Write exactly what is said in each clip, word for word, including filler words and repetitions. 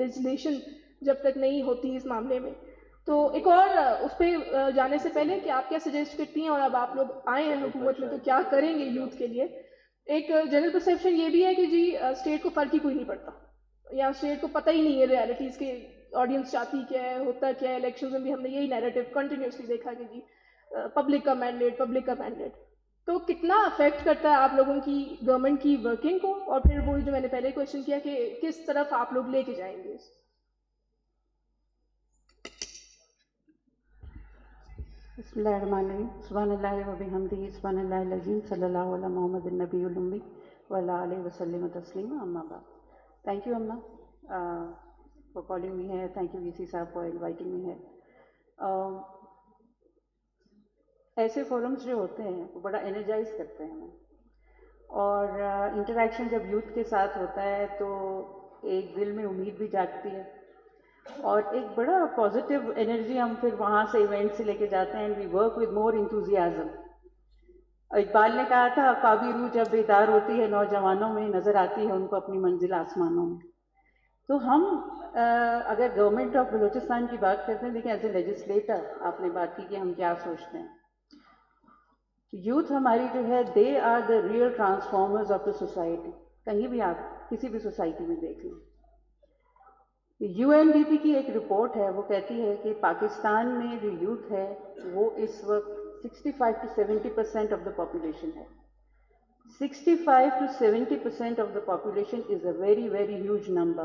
Legislation جب تک نہیں ہوتی اس معاملے میں. تو ایک اور اس پہ جانے سے پہلے کہ آپ کیا سجیسٹ کرتی ہیں اور اب آپ لوگ آئے ہیں حکومت میں تو کیا کریں گے یوتھ کے لیے. ایک جنرل پرسیپشن یہ بھی ہے کہ جی اسٹیٹ کو فرق ہی کوئی نہیں پڑتا, یا اسٹیٹ کو پتہ ہی نہیں ہے ریالٹیز کے آڈینس چاہتی کیا ہے, ہوتا کیا ہے. الیکشنز میں بھی ہم نے یہی نیریٹو کنٹینیوسلی دیکھا کہ جی پبلک کا مینڈیٹ پبلک کا مینڈیٹ. تو کتنا افیکٹ کرتا ہے آپ لوگوں کی گورنمنٹ کی ورکنگ کو, اور پھر وہی جو میں نے پہلے کویشچن کیا کہ کس طرف آپ لوگ لے کے جائیں گے. بسم اللہ الرحمن الرحیم. سبحان اللہ و بحمدہ سبحان اللہ العظیم صلی اللہ علیہ محمد النبی الامی وعلی آلہ وسلم تسلیما اما بعد. Thank you Amma uh, for calling me here. Thank you V C صاحب for inviting me here. uh, ایسے فورمز جو ہوتے ہیں وہ بڑا انرجائز کرتے ہیں ہمیں, اور انٹریکشن uh, جب یوتھ کے ساتھ ہوتا ہے تو ایک دل میں امید بھی جاگتی ہے, اور ایک بڑا پازیٹیو انرجی ہم پھر وہاں سے ایونٹ سے لے کے جاتے ہیں. And we work with more enthusiasm. Iqbal نے کہا تھا خوابی روح جب بیدار ہوتی ہے نوجوانوں میں, نظر آتی ہے ان کو اپنی منزل آسمانوں میں. تو ہم اگر گورنمنٹ آف بلوچستان کی بات کرتے ہیں, دیکھیں ایز اے لیجسلیٹر آپ نے بات کی کہ ہم کیا سوچتے ہیں. یوتھ ہماری جو ہے they are the real transformers of the society. کہیں بھی آپ کسی بھی سوسائٹی میں دیکھ لیں. یو این ڈی پی کی ایک رپورٹ ہے, وہ کہتی ہے کہ پاکستان میں جو یوتھ ہے وہ اس وقت sixty five to seventy percent of the population ہے. Sixty five to seventy percent of the population is a very very huge number.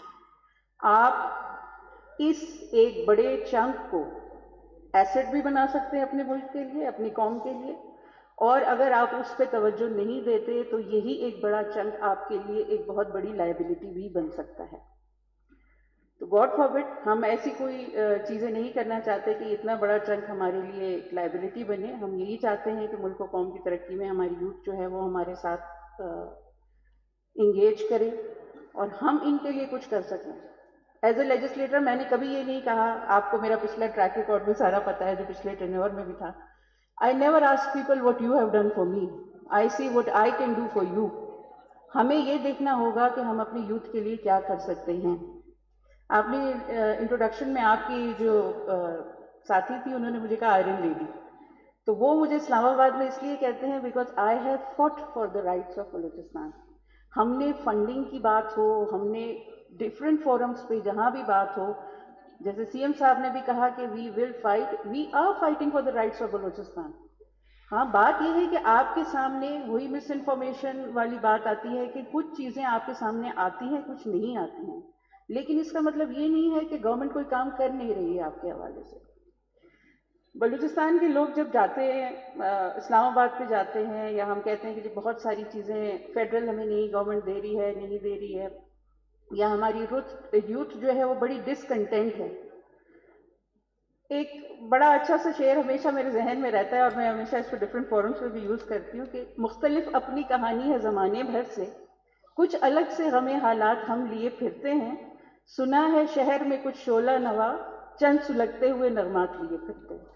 آپ اس ایک بڑے چنک کو ایسٹ بھی بنا سکتے ہیں اپنے ملک کے لیے, اپنی قوم کے لیے, اور اگر آپ اس پہ توجہ نہیں دیتے تو یہی ایک بڑا چنک آپ کے لیے ایک بہت بڑی لائبلٹی بھی بن سکتا ہے. تو گاڈ فاربڈ ہم ایسی کوئی چیزیں نہیں کرنا چاہتے کہ اتنا بڑا چنک ہمارے لیے ایک لائبلٹی بنے. ہم یہی چاہتے ہیں کہ ملک و قوم کی ترقی میں ہماری یوتھ جو ہے وہ ہمارے ساتھ انگیج کرے اور ہم ان کے لیے کچھ کر سکیں. ایز اے لیجسلیٹر میں نے کبھی یہ نہیں کہا, آپ کو میرا پچھلا ٹریک ریکارڈ میں سارا پتا ہے جو پچھلے ٹینیور میں بھی تھا. I never ask people what you have done for me, I see what I can do for you. ہمیں یہ دیکھنا ہوگا کہ ہم اپنے یوتھ کے لیے کیا کر سکتے ہیں. آپ نے انٹروڈکشن میں آپ کی جو ساتھی تھی انہوں نے مجھے کہا آئرن لیڈی, تو وہ مجھے اسلام آباد میں اس لیے کہتے ہیں because I have fought for the rights of Balochistan. ہم نے فنڈنگ کی بات ہو, ہم نے ڈفرینٹ فورمز پہ جہاں بھی بات ہو, جیسے سی ایم صاحب نے بھی کہا کہ we will fight, we are fighting for the rights of Balochistan. ہاں بات یہ ہے کہ آپ کے سامنے وہی مس انفارمیشن والی بات آتی ہے کہ کچھ چیزیں آپ کے سامنے آتی ہیں کچھ نہیں آتی ہیں, لیکن اس کا مطلب یہ نہیں ہے کہ گورنمنٹ کوئی کام کر نہیں رہی ہے آپ کے حوالے سے. بلوچستان کے لوگ جب جاتے ہیں اسلام آباد پہ جاتے ہیں, یا ہم کہتے ہیں کہ جب بہت ساری چیزیں فیڈرل ہمیں نہیں گورنمنٹ دے رہی ہے نہیں دے رہی ہے, یا ہماری یوتھ جو ہے وہ بڑی ڈسکنٹینٹ ہے. ایک بڑا اچھا سا شعر ہمیشہ میرے ذہن میں رہتا ہے اور میں ہمیشہ اس کو ڈفرینٹ فورمز پہ بھی یوز کرتی ہوں کہ مختلف اپنی کہانی ہے زمانے بھر سے, کچھ الگ سے غم حالات ہم لیے پھرتے ہیں. سنا ہے شہر میں کچھ شعلہ نوا, چند سلگتے ہوئے نغمات لیے پھرتے ہیں.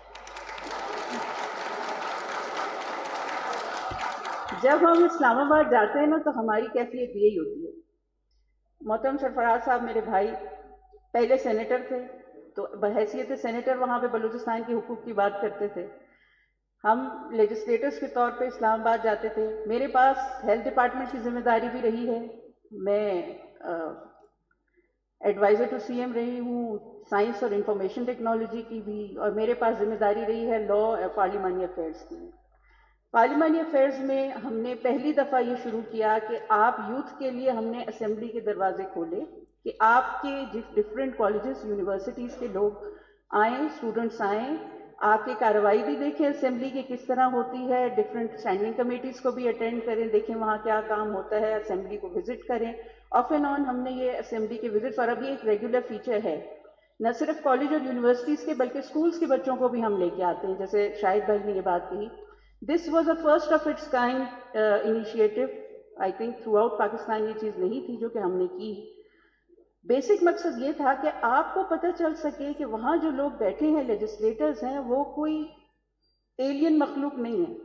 جب ہم اسلام آباد جاتے ہیں نا تو ہماری کیفیت یہی ہوتی ہے. محترم سرفراز صاحب میرے بھائی پہلے سینیٹر تھے, تو بحیثیت سینیٹر وہاں پہ بلوچستان کے حقوق کی بات کرتے تھے. ہم لیجسلیٹرز کے طور پہ اسلام آباد جاتے تھے. میرے پاس ہیلتھ ڈپارٹمنٹ کی ذمہ داری بھی رہی ہے, میں ایڈوائزر ٹو سی ایم رہی ہوں, سائنس اور انفارمیشن ٹیکنالوجی کی بھی, اور میرے پاس ذمہ داری رہی ہے لا اور پارلیمانی افیئرس کی. پارلیمانی افیئرز میں ہم نے پہلی دفعہ یہ شروع کیا کہ آپ یوتھ کے لیے ہم نے اسمبلی کے دروازے کھولے کہ آپ کے ڈفرینٹ کالجز یونیورسٹیز کے لوگ آئیں, اسٹوڈنٹس آئیں, آ کے کارروائی بھی دیکھیں اسمبلی کی کس طرح ہوتی ہے, ڈفرینٹ اسٹینڈنگ کمیٹیز کو بھی اٹینڈ کریں, دیکھیں وہاں کیا کام ہوتا ہے, اسمبلی کو وزٹ کریں. آف اینڈ آن ہم نے یہ اسمبلی کے وزٹس, اور اب یہ ایک ریگولر فیچر ہے, نہ صرف کالج اور یونیورسٹیز کے بلکہ اسکولس کے بچوں کو بھی ہم لے کے آتے ہیں. جیسے شاہد بھائی نے یہ بات کہی, this was a first of its kind initiative. I think throughout Pakistan یہ چیز نہیں تھی جو کہ ہم نے کی. بیسک مقصد یہ تھا کہ آپ کو پتہ چل سکے کہ وہاں جو لوگ بیٹھے ہیں لیجسلیٹرز ہیں وہ کوئی ایلین مخلوق نہیں ہے,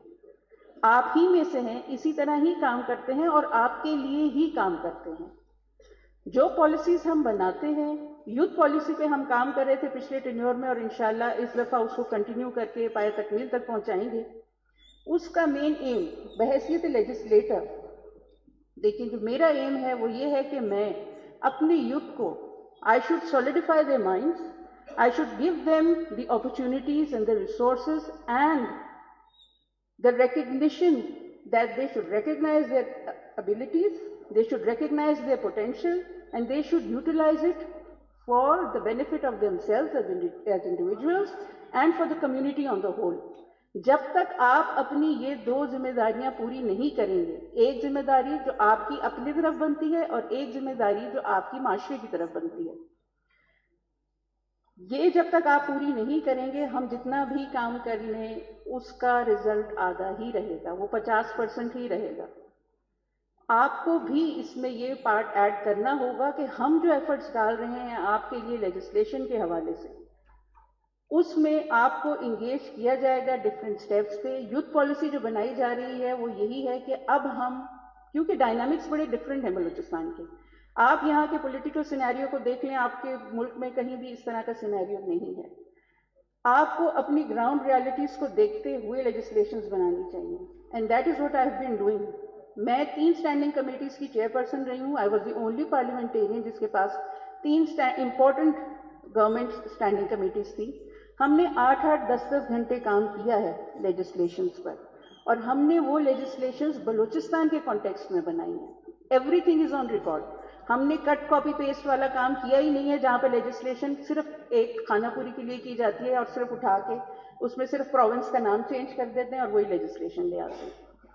آپ ہی میں سے ہیں, اسی طرح ہی کام کرتے ہیں اور آپ کے لیے ہی کام کرتے ہیں. جو پالیسیز ہم بناتے ہیں، یوتھ پالیسی پہ ہم کام کر رہے تھے پچھلے ٹینیور میں اور انشاءاللہ اس دفعہ اس کو کنٹینیو کر کے پایہ تکمیل تک پہنچائیں گے. اس کا مین ایم بحیثیت لیجسلیٹر، لیکن جو میرا ایم ہے وہ یہ ہے کہ میں اپنے یوتھ کو I should solidify their minds, I should give them the opportunities and the resources and the recognition that they should recognize their abilities, they should recognize their potential, and they should utilize it for the benefit of themselves as, indi- as individuals and for the community on the whole. جب تک آپ اپنی یہ دو ذمہ داریاں پوری نہیں کریں گے، ایک ذمہ داری جو آپ کی اپنی طرف بنتی ہے اور ایک ذمہ داری جو آپ کی معاشرے کی طرف بنتی ہے، یہ جب تک آپ پوری نہیں کریں گے، ہم جتنا بھی کام کر لیں اس کا رزلٹ آدھا ہی رہے گا، وہ پچاس پرسنٹ ہی رہے گا. آپ کو بھی اس میں یہ پارٹ ایڈ کرنا ہوگا کہ ہم جو ایفرٹس ڈال رہے ہیں آپ کے لیے لیجسلیشن کے حوالے سے، اس میں آپ کو انگیج کیا جائے گا ڈفرینٹ سٹیپس پہ. یوتھ پالیسی جو بنائی جا رہی ہے وہ یہی ہے کہ اب ہم، کیونکہ ڈائنامکس بڑے ڈفرینٹ ہیں بلوچستان کے، آپ یہاں کے پولیٹیکل سینیریو کو دیکھ لیں، آپ کے ملک میں کہیں بھی اس طرح کا سینیریو نہیں ہے. آپ کو اپنی گراؤنڈ ریالٹیز کو دیکھتے ہوئے لیجسلیشنز بنانی چاہیے، and that is what I have been doing. میں تین اسٹینڈنگ کمیٹیز کی چیئر پرسن رہی ہوں. I was the only parliamentarian جس کے پاس تین امپورٹنٹ گورنمنٹ اسٹینڈنگ کمیٹیز تھی. ہم نے آٹھ آٹھ دس دس گھنٹے کام کیا ہے لیجسلیشنز پر، اور ہم نے وہ لیجسلیشنز بلوچستان کے کانٹیکسٹ میں بنائی ہیں. Everything is on record. ہم نے کٹ کاپی پیسٹ والا کام کیا ہی نہیں ہے جہاں پہ لیجسلیشن صرف ایک خانہ پوری کے لیے کی جاتی ہے اور صرف اٹھا کے اس میں صرف پروونس کا نام چینج کر دیتے ہیں اور وہی لیجسلیشن لے آتے ہیں.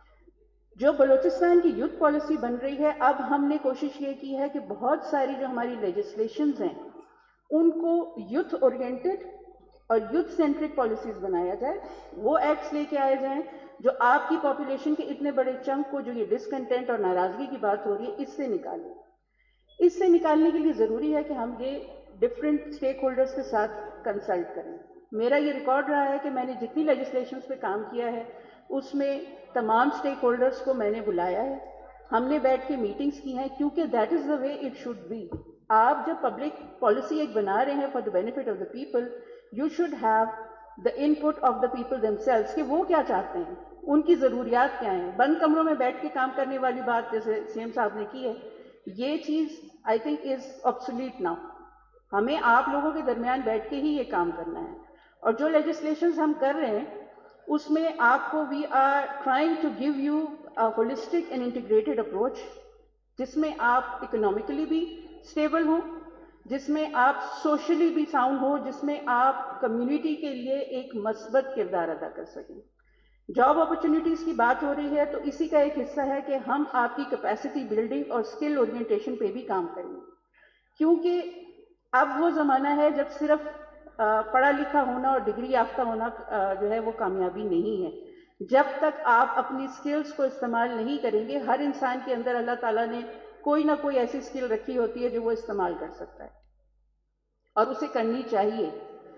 جو بلوچستان کی یوتھ پالیسی بن رہی ہے، اب ہم نے کوشش یہ کی ہے کہ بہت ساری جو ہماری لیجسلیشنز ہیں ان کو یوتھ اورینٹڈ اور یوتھ سینٹرک پالیسیز بنایا جائے. وہ ایکٹس لے کے آئے جائیں جو آپ کی پاپولیشن کے اتنے بڑے چنک کو جو یہ ڈسکنٹینٹ اور ناراضگی کی بات ہو رہی ہے اس سے نکالیں. اس سے نکالنے کے لیے ضروری ہے کہ ہم یہ ڈفرینٹ اسٹیک ہولڈرز کے ساتھ کنسلٹ کریں. میرا یہ ریکارڈ رہا ہے کہ میں نے جتنی لیجسلیشنز پہ کام کیا ہے اس میں تمام اسٹیک ہولڈرز کو میں نے بلایا ہے، ہم نے بیٹھ کے میٹنگز کی ہیں، کیونکہ that is the way it should be. آپ جب پبلک پالیسی ایک بنا رہے ہیں for the benefit of the people, you should have the input of the people themselves کہ وہ کیا چاہتے ہیں، ان کی ضروریات کیا ہیں. بند کمروں میں بیٹھ کے کام کرنے والی بات جیسے سی ایم صاحب نے کی ہے، یہ چیز I think is obsolete now. ہمیں آپ لوگوں کے درمیان بیٹھ کے ہی یہ کام کرنا ہے. اور جو لیجسلیشنز ہم کر رہے ہیں اس میں آپ کو we are trying to give you a holistic and integrated approach, جس میں آپ اکنامکلی بھی اسٹیبل ہوں، جس میں آپ سوشلی بھی ساؤنڈ ہو، جس میں آپ کمیونٹی کے لیے ایک مثبت کردار ادا کر سکیں. جاب اپرچونیٹیز کی بات ہو رہی ہے تو اسی کا ایک حصہ ہے کہ ہم آپ کی کیپیسٹی بلڈنگ اور اسکل اورینٹیشن پہ بھی کام کریں گے، کیونکہ اب وہ زمانہ ہے جب صرف پڑھا لکھا ہونا اور ڈگری یافتہ ہونا جو ہے وہ کامیابی نہیں ہے. جب تک آپ اپنی اسکلز کو استعمال نہیں کریں گے، ہر انسان کے اندر اللہ تعالیٰ نے کوئی نہ کوئی ایسی اسکل رکھی ہوتی ہے جو وہ استعمال کر سکتا ہے اور اسے کرنی چاہیے.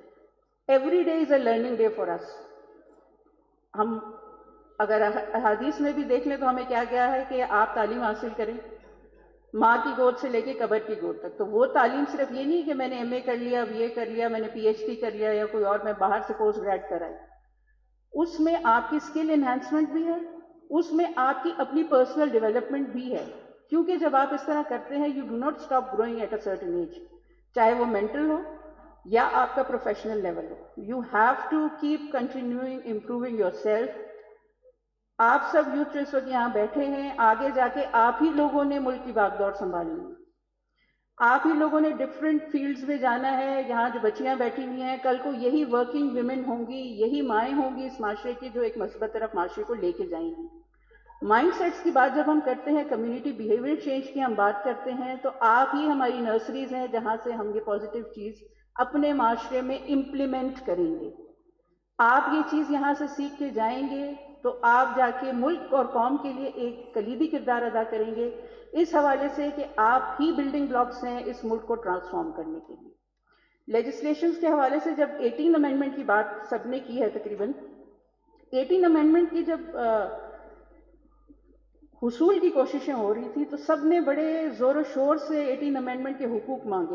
Every day is a learning day for us. ہم اگر احادیث میں بھی دیکھ لیں تو ہمیں کیا کیا ہے کہ آپ تعلیم حاصل کریں ماں کی گود سے لے کے قبر کی گود تک. تو وہ تعلیم صرف یہ نہیں کہ میں نے ایم اے کر لیا، بی اے کر لیا، میں نے پی ایچ ڈی کر لیا یا کوئی اور میں باہر سے پوسٹ گریڈ کرائی. اس میں آپ کی اسکل انہینسمنٹ بھی ہے، اس میں آپ کی اپنی پرسنل ڈیولپمنٹ بھی ہے. کیونکہ جب آپ اس طرح کرتے ہیں you do not stop growing at a certain age, چاہے وہ مینٹل ہو یا آپ کا پروفیشنل لیول ہو. You have to keep continuing improving yourself. آپ سب یوتھ جو اس وقت یہاں بیٹھے ہیں، آگے جا کے آپ ہی لوگوں نے ملک کی باغ دوڑ سنبھالنی ہے، آپ ہی لوگوں نے ڈفرینٹ فیلڈز میں جانا ہے. یہاں جو بچیاں بیٹھی ہوئی ہیں کل کو یہی ورکنگ ویمن ہوں گی، یہی مائیں ہوں گی اس معاشرے کی جو ایک مثبت طرف معاشرے کو لے کے جائیں گی. مائنڈ سیٹس کی بات جب ہم کرتے ہیں، کمیونٹی بیہیویئر چینج کی ہم بات کرتے ہیں، تو آپ ہی ہماری نرسریز ہیں جہاں سے ہم یہ پازیٹیو چیز اپنے معاشرے میں امپلیمنٹ کریں گے. آپ یہ چیز یہاں سے سیکھ کے جائیں گے تو آپ جا کے ملک اور قوم کے لیے ایک کلیدی کردار ادا کریں گے، اس حوالے سے کہ آپ ہی بلڈنگ بلاکس ہیں اس ملک کو ٹرانسفارم کرنے کے لیے. لیجسلیشنز کے حوالے سے جب ایٹین امینڈمنٹ کی بات سب نے کی ہے، تقریباً ایٹین امینڈمنٹ کی جب حصول کی کوششیں ہو رہی تھی تو سب نے بڑے زور و شور سے ایٹین امینڈمنٹ کے حقوق مانگے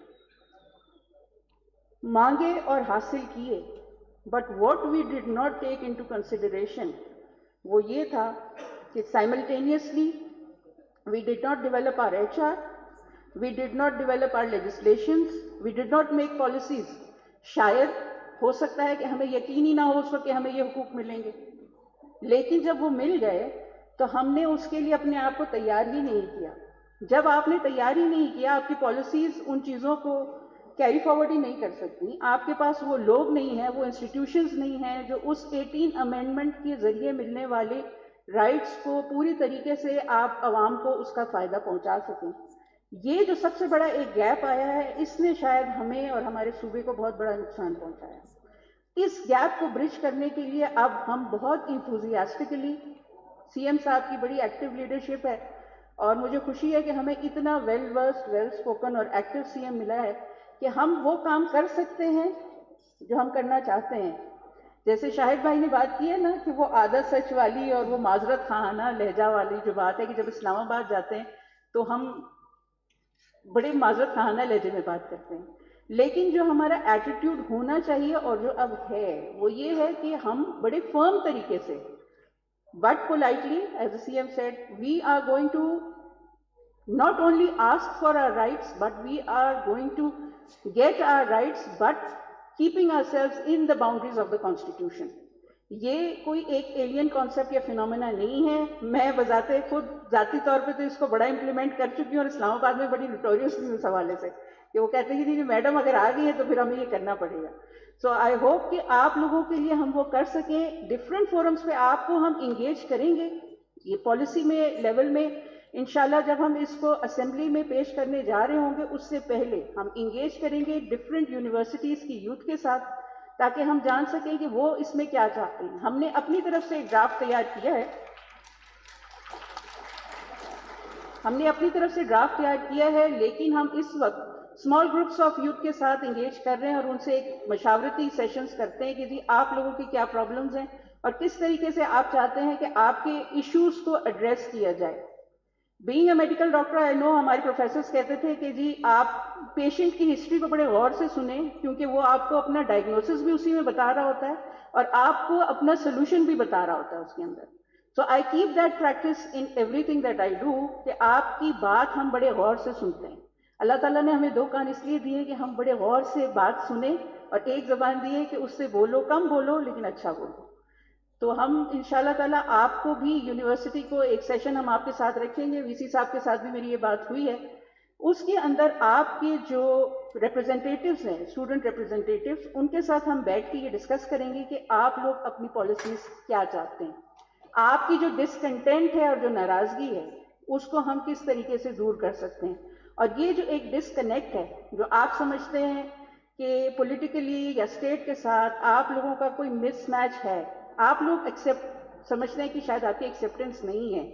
مانگے اور حاصل کیے. But what we did not take into consideration وہ یہ تھا کہ simultaneously we did not develop our H R, we did not develop our legislations, we did not make policies. شاید ہو سکتا ہے کہ ہمیں یقین ہی نہ ہو اس وقت کہ ہمیں یہ حقوق ملیں گے, لیکن جب وہ مل گئے تو ہم نے اس کے لیے اپنے آپ کو تیار ہی نہیں کیا. جب آپ نے تیار ہی نہیں کیا, آپ کی پالیسیز ان چیزوں کو کیری فارورڈ ہی نہیں کر سکتی. آپ کے پاس وہ لوگ نہیں ہیں, وہ انسٹیٹیوشنز نہیں ہیں جو اس ایٹین امینڈمنٹ کے ذریعے ملنے والے رائٹس کو پوری طریقے سے آپ عوام کو اس کا فائدہ پہنچا سکیں. یہ جو سب سے بڑا ایک گیپ آیا ہے, اس نے شاید ہمیں اور ہمارے صوبے کو بہت بڑا نقصان پہنچایا. اس گیپ کو برج کرنے کے لیے اب ہم بہت انتھوزیاسٹکلی, سی ایم صاحب کی بڑی ایکٹیو لیڈرشپ ہے اور مجھے خوشی ہے کہ ہمیں اتنا ویل ورسڈ, ویل اسپوکن اور ایکٹیو سی ایم ملا ہے کہ ہم وہ کام کر سکتے ہیں جو ہم کرنا چاہتے ہیں. جیسے شاہد بھائی نے بات کی ہے نا کہ وہ عادت سچ والی اور وہ معذرت خواہانہ لہجہ والی جو بات ہے کہ جب اسلام آباد جاتے ہیں تو ہم بڑے معذرت خواہانہ لہجے میں بات کرتے ہیں, لیکن جو ہمارا ایٹیٹیوڈ ہونا چاہیے اور جو اب ہے وہ یہ ہے کہ ہم بڑے فرم طریقے سے but politely, as a C M said, we are going to not only ask for our rights, but we are going to get our rights, but keeping ourselves in the boundaries of the Constitution. یہ کوئی ایک alien concept یا phenomena نہیں ہے. میں بذات خود ذاتی طور پہ تو اس کو بڑا امپلیمنٹ کر چکی ہوں اور اسلام آباد میں بڑی نوٹوریس ہوں اس حوالے سے کہ وہ کہتے ہیں کہ میڈم اگر آ گئی ہے تو پھر ہمیں یہ کرنا پڑے گا. سو آئی ہوپ کہ آپ لوگوں کے لیے ہم وہ کر سکیں. ڈفرینٹ فورمز پہ آپ کو ہم انگیج کریں گے. یہ پالیسی میں لیول میں انشاءاللہ جب ہم اس کو اسمبلی میں پیش کرنے جا رہے ہوں گے اس سے پہلے ہم انگیج کریں گے ڈفرینٹ یونیورسٹیز کی یوتھ کے ساتھ تاکہ ہم جان سکیں کہ وہ اس میں کیا چاہتے ہیں. ہم نے اپنی طرف سے ایک ڈرافٹ تیار کیا ہے ہم نے اپنی طرف سے ڈرافٹ تیار کیا ہے لیکن ہم اس وقت اسمال گروپس آف یوتھ کے ساتھ انگیج کر رہے ہیں اور ان سے ایک مشاورتی سیشنز کرتے ہیں کہ جی آپ لوگوں کی کیا پرابلمز ہیں اور کس طریقے سے آپ چاہتے ہیں کہ آپ کے ایشوز کو ایڈریس کیا جائے. Being a medical doctor I know ہمارے پروفیسرز کہتے تھے کہ جی آپ پیشنٹ کی ہسٹری کو بڑے غور سے سنیں کیونکہ وہ آپ کو اپنا ڈائگنوسس بھی اسی میں بتا رہا ہوتا ہے اور آپ کو اپنا سولوشن بھی بتا رہا ہوتا ہے اس کے اندر. So I keep that practice in everything that I do کہ آپ کی بات ہم بڑے غور سے سنتے ہیں. اللہ تعالیٰ نے ہمیں دو کان اس لیے دیے کہ ہم بڑے غور سے بات سنیں اور ایک زبان دی ہے کہ اس سے بولو, کم بولو لیکن اچھا بولو. تو ہم انشاءاللہ تعالیٰ آپ کو بھی یونیورسٹی کو ایک سیشن ہم آپ کے ساتھ رکھیں گے. وی سی صاحب کے ساتھ بھی میری یہ بات ہوئی ہے. اس کے اندر آپ کے جو ریپرزنٹیٹیوز ہیں, اسٹوڈنٹ ریپرزنٹیٹیوز, ان کے ساتھ ہم بیٹھ کے یہ ڈسکس کریں گے کہ آپ لوگ اپنی پالیسیز کیا چاہتے ہیں. آپ کی جو ڈسکنٹینٹ ہے اور جو ناراضگی ہے اس کو ہم کس طریقے سے دور کر سکتے ہیں. اور یہ جو ایک ڈسکنیکٹ ہے جو آپ سمجھتے ہیں کہ پولیٹیکلی یا اسٹیٹ کے ساتھ آپ لوگوں کا کوئی مس میچ ہے, آپ لوگ ایکسیپٹ سمجھتے ہیں کہ شاید آپ کی ایکسیپٹنس نہیں ہے.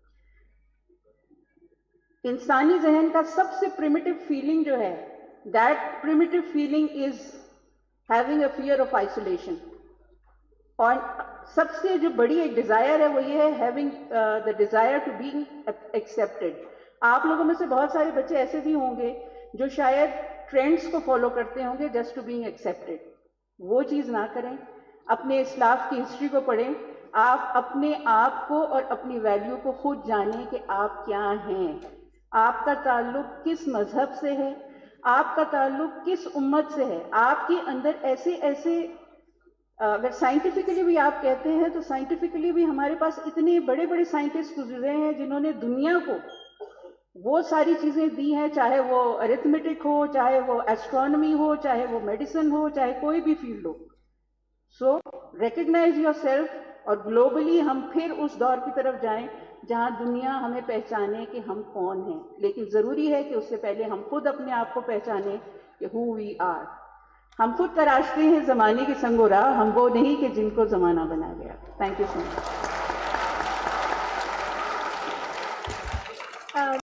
انسانی ذہن کا سب سے پریمیٹو فیلنگ جو ہے, that primitive feeling is having a fear of isolation. اور سب سے جو بڑی ایک ڈیزائر ہے وہ یہ ہے having the desire to be accepted. آپ لوگوں میں سے بہت سارے بچے ایسے بھی ہوں گے جو شاید ٹرینڈس کو فالو کرتے ہوں گے جسٹ ٹو بینگ ایکسیپٹیڈ. وہ چیز نہ کریں. اپنے اسلاف کی ہسٹری کو پڑھیں. آپ اپنے آپ کو اور اپنی ویلیو کو خود جانیں کہ آپ کیا ہیں, آپ کا تعلق کس مذہب سے ہے, آپ کا تعلق کس امت سے ہے. آپ کے اندر ایسے ایسے, اگر سائنٹیفکلی بھی آپ کہتے ہیں تو سائنٹیفکلی بھی ہمارے پاس اتنے بڑے بڑے سائنٹسٹ گزرے ہیں جنہوں نے دنیا کو وہ ساری چیزیں دی ہیں, چاہے وہ ارتھمیٹک ہو, چاہے وہ ایسٹرونومی ہو, چاہے وہ میڈیسن ہو, چاہے کوئی بھی فیلڈ ہو. سو ریکگنائز یور سیلف, اور گلوبلی ہم پھر اس دور کی طرف جائیں جہاں دنیا ہمیں پہچانے کہ ہم کون ہیں. لیکن ضروری ہے کہ اس سے پہلے ہم خود اپنے آپ کو پہچانیں کہ ہو وی آر. ہم خود تراشتے ہیں زمانے کے سنگ و راہ, ہم وہ نہیں کہ جن کو زمانہ بنا گیا. Thank you so much.